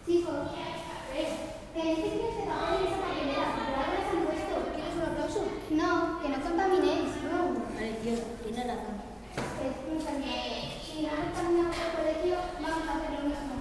Chicos, tenéis que tirar ese papel en esa papelera, pero ahora les han puesto. ¿Quieres un aplauso? No, que no contaminéis, no. Vale, tío, tiene razón. Es muy sanitario. Si no contaminamos el colegio, vamos a hacer lo mismo.